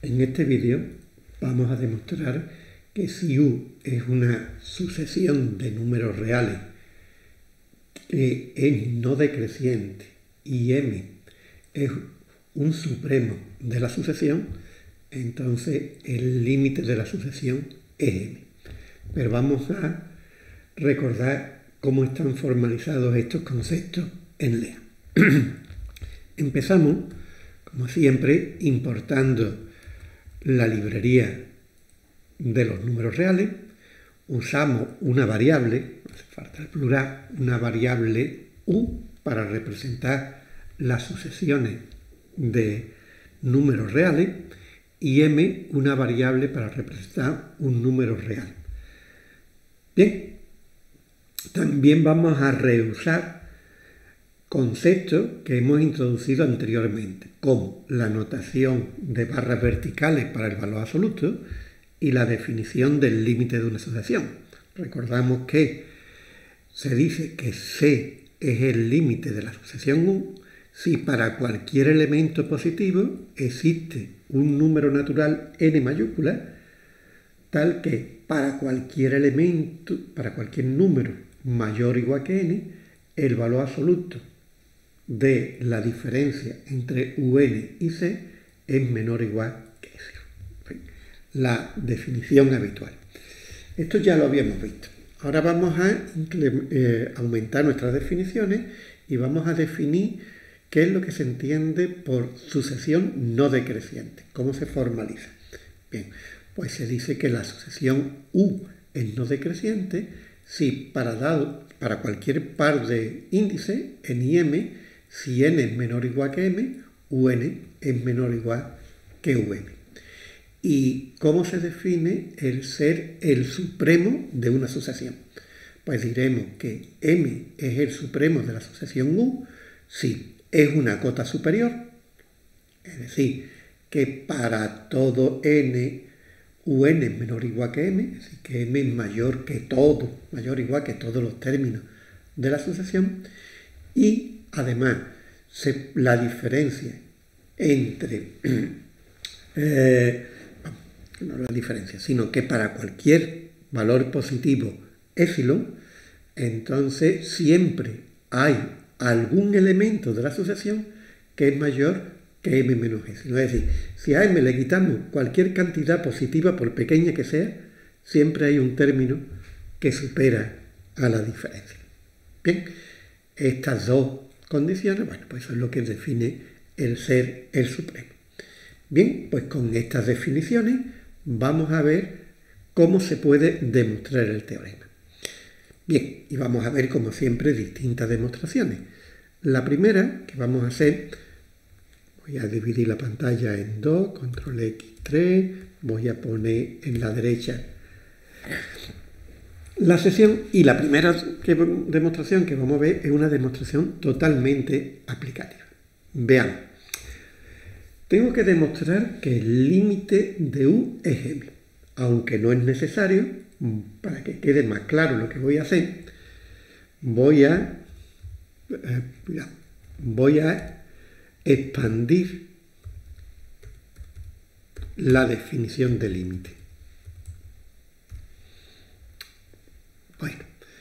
En este vídeo vamos a demostrar que si U es una sucesión de números reales que es no decreciente y M es un supremo de la sucesión, entonces el límite de la sucesión es M. Pero vamos a recordar cómo están formalizados estos conceptos en LEA. Empezamos, como siempre, importando la librería de los números reales. Usamos una variable, no hace falta el plural, una variable U para representar las sucesiones de números reales y M una variable para representar un número real. Bien, también vamos a reusar conceptos que hemos introducido anteriormente, como la notación de barras verticales para el valor absoluto y la definición del límite de una sucesión. Recordamos que se dice que C es el límite de la sucesión U si para cualquier elemento positivo existe un número natural n mayúscula, tal que para cualquier elemento, para cualquier número mayor o igual que n, el valor absoluto de la diferencia entre UN y C es menor o igual que 0. La definición habitual. Esto ya lo habíamos visto. Ahora vamos a aumentar nuestras definiciones y vamos a definir qué es lo que se entiende por sucesión no decreciente. ¿Cómo se formaliza? Bien, pues se dice que la sucesión U es no decreciente si para cualquier par de índices, n y m, si n es menor o igual que m, un es menor o igual que um. ¿Y cómo se define el ser el supremo de una sucesión? Pues diremos que m es el supremo de la sucesión U si es una cota superior, es decir, que para todo n, un es menor o igual que m, es decir, que m es mayor que todo, mayor o igual que todos los términos de la sucesión, y además la diferencia entre no la diferencia, sino que para cualquier valor positivo epsilon, entonces siempre hay algún elemento de la sucesión que es mayor que m menos epsilon. Es decir, si a m le quitamos cualquier cantidad positiva, por pequeña que sea, siempre hay un término que supera a la diferencia. Bien, estas dos condiciones, bueno, pues eso es lo que define el ser el supremo. Bien, pues con estas definiciones vamos a ver cómo se puede demostrar el teorema. Bien, y vamos a ver, como siempre, distintas demostraciones. La primera que vamos a hacer, voy a dividir la pantalla en dos, control X3, voy a poner en la derecha la sección, y la primera demostración que vamos a ver es una demostración totalmente aplicativa. Veamos. Tengo que demostrar que el límite de U es M. Aunque no es necesario, para que quede más claro lo que voy a hacer, voy a expandir la definición de límite. Bueno,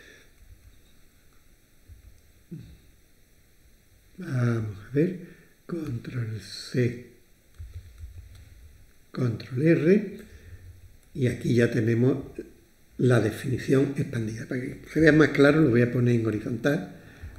vamos a ver, control C, control R, y aquí ya tenemos la definición expandida. Para que se vea más claro, lo voy a poner en horizontal.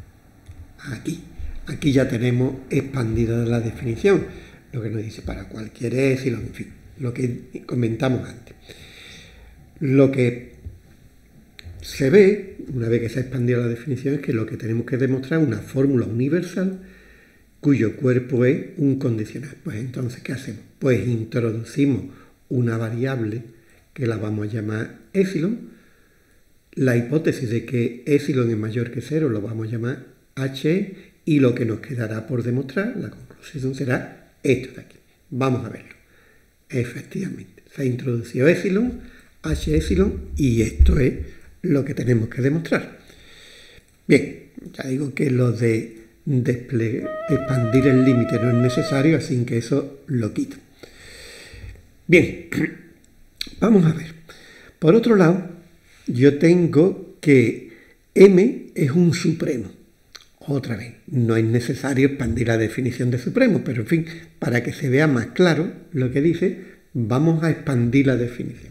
Aquí ya tenemos expandida la definición, lo que nos dice para cualquier epsilon, en fin, lo que comentamos antes. Lo que se ve, una vez que se ha expandido la definición, es que lo que tenemos que demostrar es una fórmula universal cuyo cuerpo es un condicional. Pues entonces, ¿qué hacemos? Pues introducimos una variable que la vamos a llamar epsilon. La hipótesis de que epsilon es mayor que 0 lo vamos a llamar h, y lo que nos quedará por demostrar, la conclusión será esto de aquí. Vamos a verlo. Efectivamente, se ha introducido epsilon, h epsilon, y esto es lo que tenemos que demostrar. Bien, ya digo que lo de expandir el límite no es necesario, así que eso lo quito. Bien, vamos a ver. Por otro lado, yo tengo que M es un supremo. Otra vez, no es necesario expandir la definición de supremo, pero en fin, para que se vea más claro lo que dice, vamos a expandir la definición.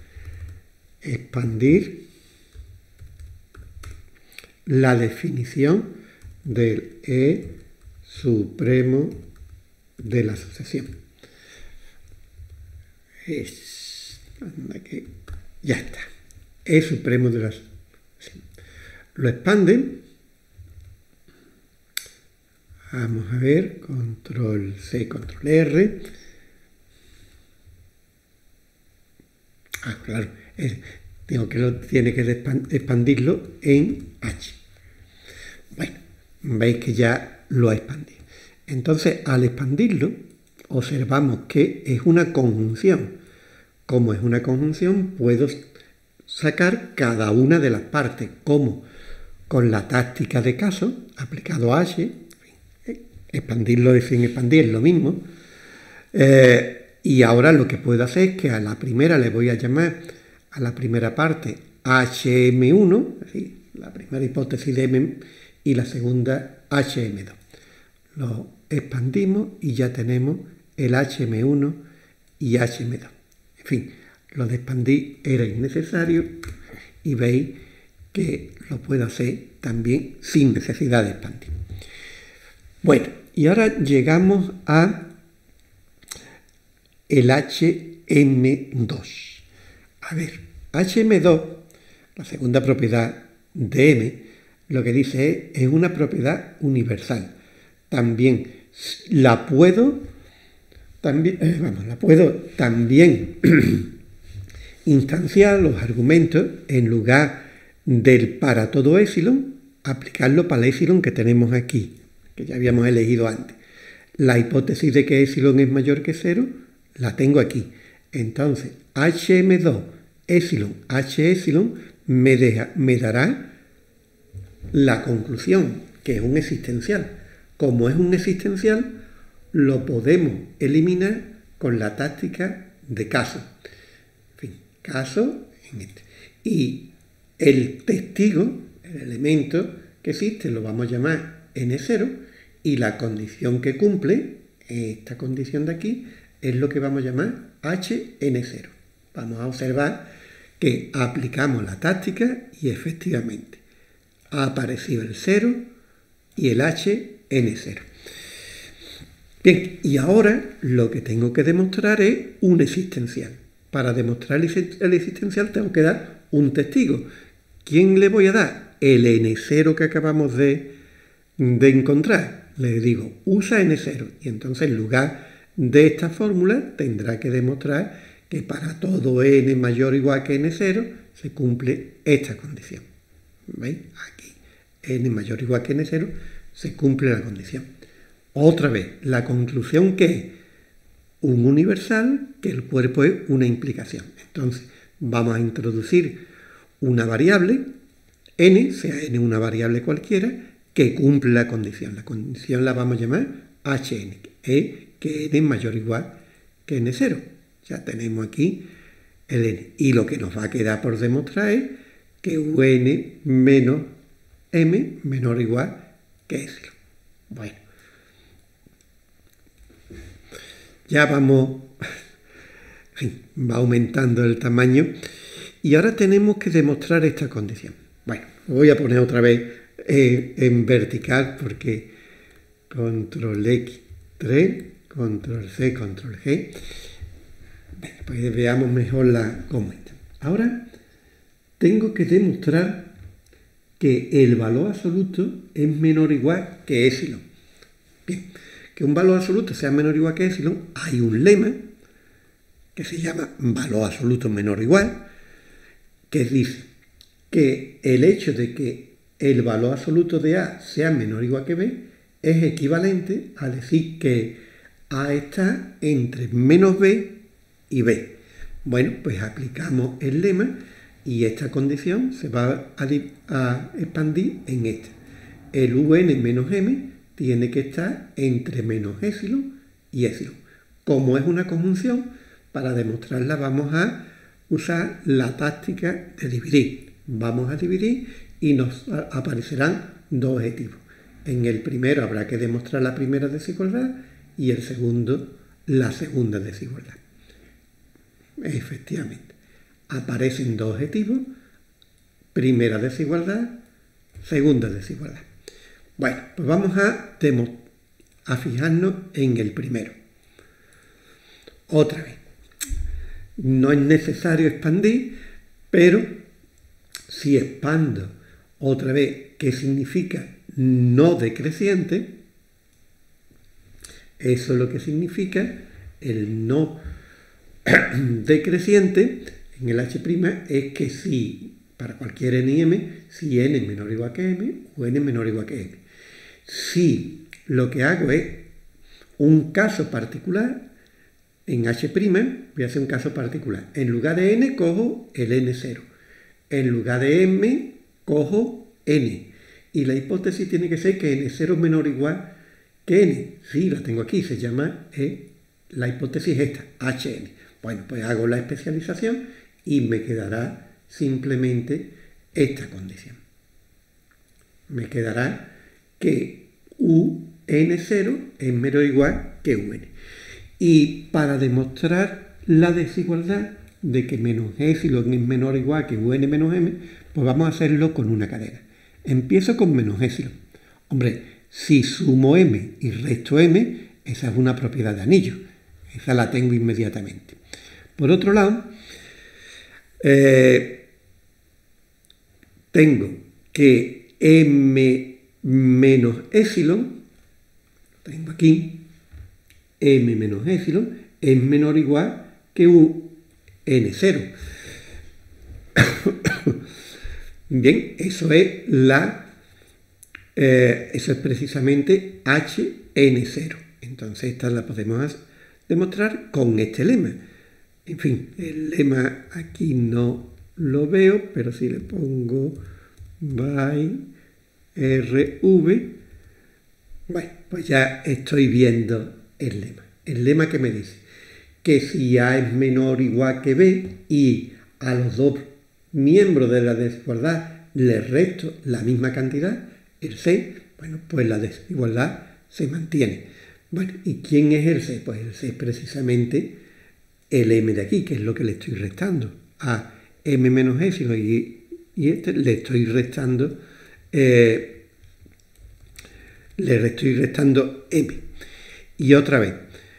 Expandir la definición del E supremo de la sucesión. Ya está. E supremo de la sucesión. Lo expanden. Vamos a ver, control C, control R. Claro, tiene que expandirlo en H. Bueno, veis que ya lo ha expandido. Entonces, al expandirlo, observamos que es una conjunción. Como es una conjunción, puedo sacar cada una de las partes, como con la táctica de caso, aplicado a H, expandirlo sin expandir es lo mismo. Y ahora lo que puedo hacer es que a la primera le voy a llamar a la primera parte HM1, es decir, la primera hipótesis de M, y la segunda HM2. Lo expandimos y ya tenemos el HM1 y HM2. En fin, lo de expandir era innecesario y veis que lo puedo hacer también sin necesidad de expandir. Bueno, y ahora llegamos a el HM2. A ver, HM2, la segunda propiedad de M, lo que dice es una propiedad universal. También la puedo también instanciar los argumentos en lugar del para todo épsilon, aplicarlo para el épsilon que tenemos aquí, que ya habíamos elegido antes. La hipótesis de que épsilon es mayor que 0 la tengo aquí. Entonces, HM2 épsilon H épsilon me dará la conclusión, que es un existencial. Como es un existencial, lo podemos eliminar con la táctica de caso. En fin, caso en este. Y el testigo, el elemento que existe, lo vamos a llamar N0, y la condición que cumple, esta condición de aquí, es lo que vamos a llamar HN0. Vamos a observar que aplicamos la táctica y efectivamente ha aparecido el 0 y el HN0. Bien, y ahora lo que tengo que demostrar es un existencial. Para demostrar el existencial tengo que dar un testigo. ¿Quién le voy a dar? El N0 que acabamos de encontrar. Le digo, usa N0. Y entonces en lugar de esta fórmula tendrá que demostrar que para todo n mayor o igual que n0 se cumple esta condición. ¿Veis? Aquí, n mayor o igual que n0 se cumple la condición. Otra vez, la conclusión que es un universal, que el cuerpo es una implicación. Entonces, vamos a introducir una variable, n, sea n una variable cualquiera, que cumple la condición. La condición la vamos a llamar hn, que n es mayor o igual que n0. Ya tenemos aquí el n. Y lo que nos va a quedar por demostrar es que un menos m menor o igual que épsilon. Bueno. Ya vamos, en fin, va aumentando el tamaño y ahora tenemos que demostrar esta condición. Bueno, lo voy a poner otra vez en vertical porque control X3, control C, control G. Bueno, pues veamos mejor cómo está. Ahora tengo que demostrar que el valor absoluto es menor o igual que épsilon. Bien, que un valor absoluto sea menor o igual que épsilon, hay un lema que se llama valor absoluto menor o igual, que dice que el hecho de que el valor absoluto de A sea menor o igual que B es equivalente a decir que A está entre menos B y B. Bueno, pues aplicamos el lema y esta condición se va a expandir en esta. El UN menos M tiene que estar entre menos épsilon y épsilon. Como es una conjunción, Para demostrarla vamos a usar la táctica de dividir. Vamos a dividir y nos aparecerán dos objetivos. En el primero habrá que demostrar la primera desigualdad y el segundo la segunda desigualdad. Efectivamente, aparecen dos objetivos, primera desigualdad, segunda desigualdad. Bueno, pues vamos a fijarnos en el primero. Otra vez, no es necesario expandir, pero si expando otra vez, ¿qué significa no decreciente? Eso es lo que significa el no decreciente en el H' es que si, para cualquier n y m, si n es menor o igual que m o n es menor o igual que m. Si lo que hago es un caso particular, en H' voy a hacer un caso particular. En lugar de n cojo el n0. En lugar de m cojo n. Y la hipótesis tiene que ser que n0 es menor o igual que n. Sí, la tengo aquí, se llama la hipótesis esta, hn. Bueno, pues hago la especialización y me quedará simplemente esta condición. Me quedará que un0 es menor o igual que un. Y para demostrar la desigualdad de que menos epsilon es menor o igual que un menos m, pues vamos a hacerlo con una cadena. Empiezo con menos epsilon. Hombre, si sumo m y resto m, esa es una propiedad de anillo. Esa la tengo inmediatamente. Por otro lado, tengo que m menos epsilon, lo tengo aquí, m menos epsilon es menor o igual que un n0. Bien, eso es precisamente hn0. Entonces esta la podemos demostrar con este lema. En fin, el lema aquí no lo veo, pero si le pongo by rv, bueno, pues ya estoy viendo el lema. El lema que me dice que si A es menor o igual que B y a los dos miembros de la desigualdad le resto la misma cantidad, el C, bueno, pues la desigualdad se mantiene. Bueno, ¿y quién es el C? Pues el C es precisamente el M de aquí, que es lo que le estoy restando. A M menos epsilon y este le estoy restando M. Y otra vez,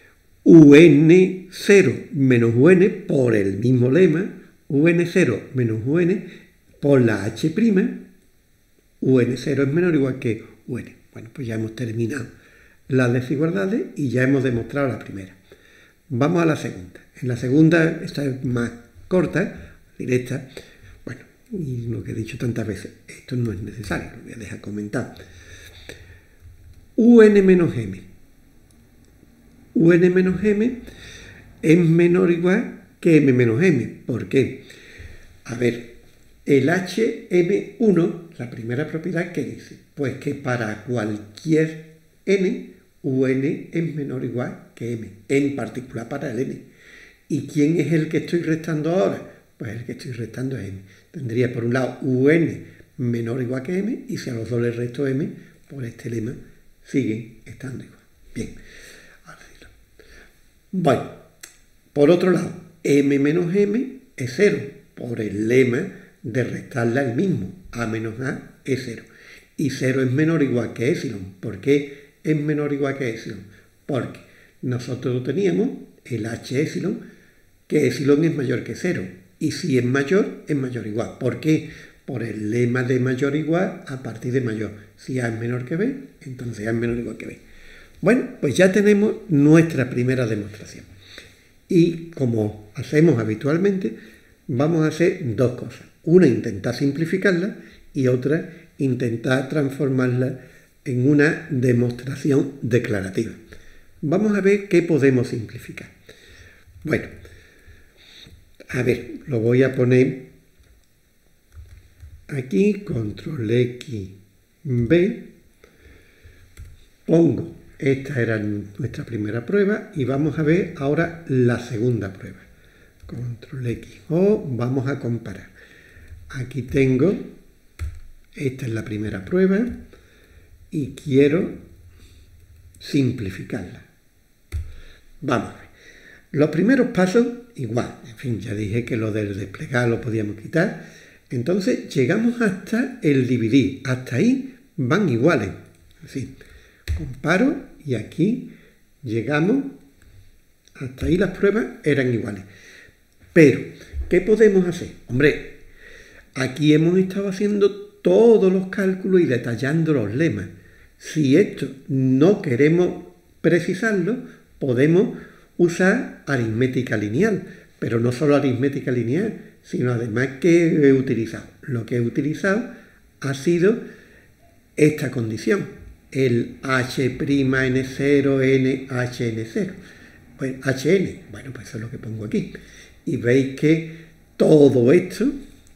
UN0 menos UN por el mismo lema, UN0 menos UN por la H', UN0 es menor o igual que UN. Bueno, pues ya hemos terminado las desigualdades y ya hemos demostrado la primera. Vamos a la segunda. En la segunda, esta es más corta, directa. Bueno, y lo que he dicho tantas veces, esto no es necesario, lo voy a dejar comentado. UN menos M. UN menos M es menor o igual que M menos M. ¿Por qué? A ver, el HM1, la primera propiedad, ¿qué dice? Pues que para cualquier n, un es menor o igual que m, en particular para el n. ¿Y quién es el que estoy restando ahora? Pues el que estoy restando es m. Tendría por un lado un menor o igual que m, y si a los dos le resto m, por este lema siguen estando igual. Bien. Bueno, por otro lado, m menos m es 0, por el lema de restarle al mismo, a menos a es 0. Y 0 es menor o igual que epsilon. ¿Por qué es menor o igual que epsilon? Porque nosotros teníamos el h epsilon, que epsilon es mayor que 0. Y si es mayor o igual. ¿Por qué? Por el lema de mayor o igual a partir de mayor. Si a es menor que b, entonces a es menor o igual que b. Bueno, pues ya tenemos nuestra primera demostración. Y como hacemos habitualmente, vamos a hacer dos cosas. Una, intentar simplificarla, y otra, intentar transformarla en una demostración declarativa. Vamos a ver qué podemos simplificar. Bueno, a ver, lo voy a poner aquí, control X, B, pongo, esta era nuestra primera prueba y vamos a ver ahora la segunda prueba. control X, o vamos a comparar. Aquí tengo, esta es la primera prueba, y quiero simplificarla. Vamos a ver. Los primeros pasos, igual, en fin, ya dije que lo del desplegar lo podíamos quitar. Entonces llegamos hasta el dividir, hasta ahí van iguales. Así, comparo y aquí llegamos, hasta ahí las pruebas eran iguales. Pero, ¿qué podemos hacer? Hombre, aquí hemos estado haciendo todos los cálculos y detallando los lemas. Si esto no queremos precisarlo, podemos usar aritmética lineal, pero no solo aritmética lineal, sino además que he utilizado. Lo que he utilizado ha sido esta condición, el H'N0 n Hn0. Pues Hn, bueno, pues eso es lo que pongo aquí. Y veis que todo esto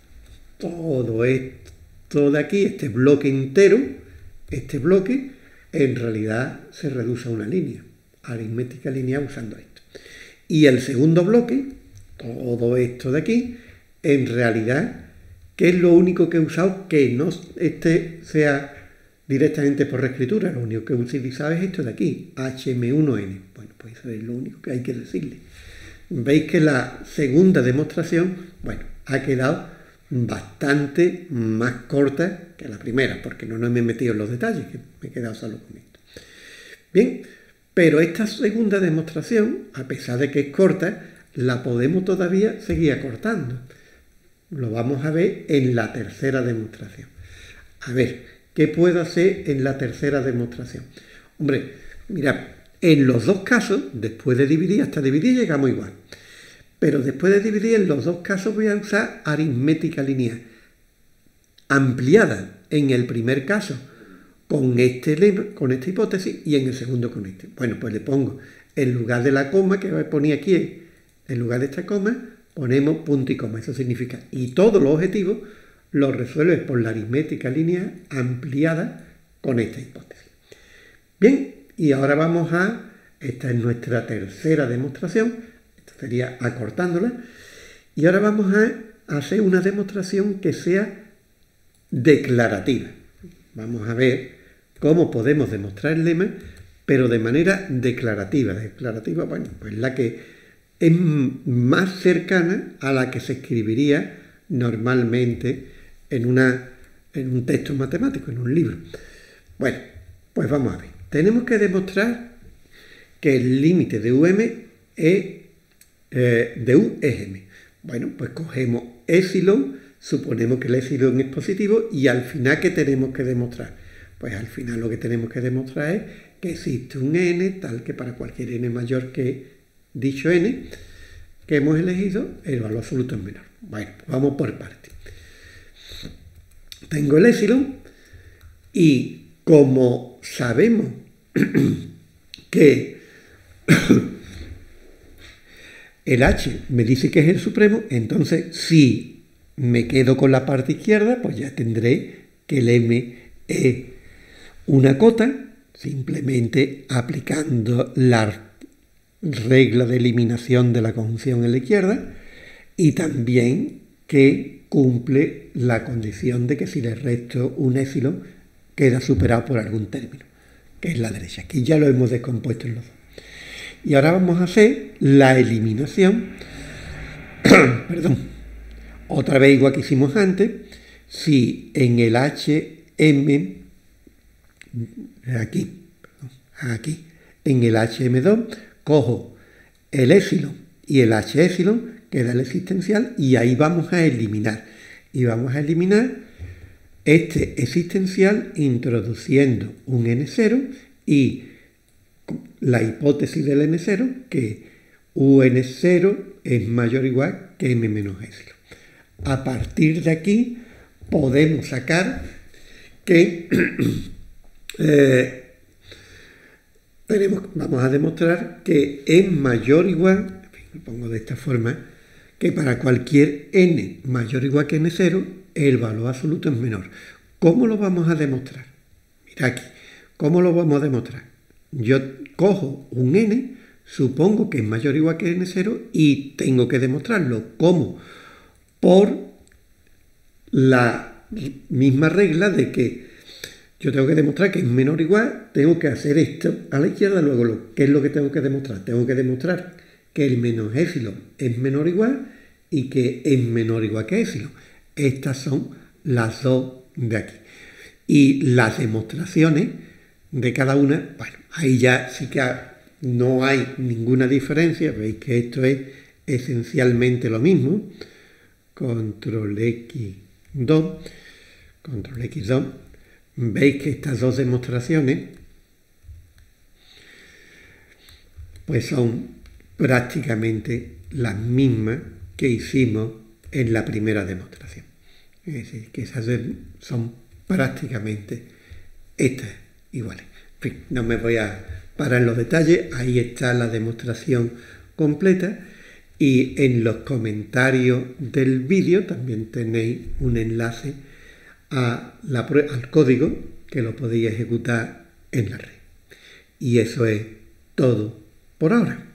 de aquí, este bloque entero, este bloque, en realidad se reduce a una línea, aritmética lineal usando esto. Y el segundo bloque, todo esto de aquí, en realidad, ¿qué es lo único que he usado que no sea directamente por reescritura? Lo único que he utilizado es esto de aquí, Hm1n. Bueno, pues eso es lo único que hay que decirle. Veis que la segunda demostración, bueno, ha quedado bastante más corta que la primera, porque no me he metido en los detalles, que me he quedado solo con esto. Bien, pero esta segunda demostración, a pesar de que es corta, la podemos todavía seguir acortando. Lo vamos a ver en la tercera demostración. A ver, ¿qué puedo hacer en la tercera demostración? Hombre, mirad, en los dos casos, después de dividir, hasta dividir llegamos igual. Pero después de dividir, en los dos casos voy a usar aritmética lineal. Ampliada en el primer caso con esta hipótesis y en el segundo con este. Bueno, pues le pongo, en lugar de la coma que ponía aquí, en lugar de esta coma, ponemos punto y coma. Eso significa, y todos los objetivos los resuelves por la aritmética lineal ampliada con esta hipótesis. Bien, y ahora vamos esta es nuestra tercera demostración, esta sería acortándola, y ahora vamos a hacer una demostración que sea declarativa. Vamos a ver cómo podemos demostrar el lema, pero de manera declarativa. Declarativa, bueno, pues la que es más cercana a la que se escribiría normalmente en un texto matemático, en un libro. Bueno, pues vamos a ver. Tenemos que demostrar que el límite de UM de U es M. Bueno, pues cogemos epsilon, suponemos que el epsilon es positivo y al final, ¿qué tenemos que demostrar? Pues al final lo que tenemos que demostrar es que existe un n tal que para cualquier n mayor que dicho n que hemos elegido, el valor absoluto es menor. Bueno, pues vamos por partes. Tengo el epsilon y como sabemos que el h me dice que es el supremo, entonces si me quedo con la parte izquierda, pues ya tendré que el m es una cota, simplemente aplicando la regla de eliminación de la conjunción en la izquierda, y también que cumple la condición de que si le resto un epsilon queda superado por algún término, que es la derecha. Aquí ya lo hemos descompuesto en los dos. Y ahora vamos a hacer la eliminación, perdón, otra vez igual que hicimos antes, si en el HM, aquí, en el HM2, cojo el epsilon y el H epsilon, que da el existencial, y ahí vamos a eliminar. Y vamos a eliminar este existencial introduciendo un n0 y la hipótesis del n0, que un0 es mayor o igual que m menos epsilon. A partir de aquí podemos sacar que vamos a demostrar que es mayor o igual, lo pongo de esta forma, que para cualquier n mayor o igual que n0, el valor absoluto es menor. ¿Cómo lo vamos a demostrar? Mira aquí, ¿cómo lo vamos a demostrar? Yo cojo un n, supongo que es mayor o igual que n0 y tengo que demostrarlo. ¿Cómo? Por la misma regla de que yo tengo que demostrar que es menor o igual, tengo que hacer esto a la izquierda, luego ¿qué es lo que tengo que demostrar? Tengo que demostrar que el menos épsilon es menor o igual y que es menor o igual que épsilon. Estas son las dos de aquí. Y las demostraciones de cada una, bueno, ahí ya sí que no hay ninguna diferencia, veis que esto es esencialmente lo mismo. Control X2, control X2, veis que estas dos demostraciones pues son prácticamente las mismas que hicimos en la primera demostración. Es decir, que esas son prácticamente estas iguales. En fin, no me voy a parar en los detalles, ahí está la demostración completa y en los comentarios del vídeo también tenéis un enlace al código que lo podéis ejecutar en la red. Y eso es todo por ahora.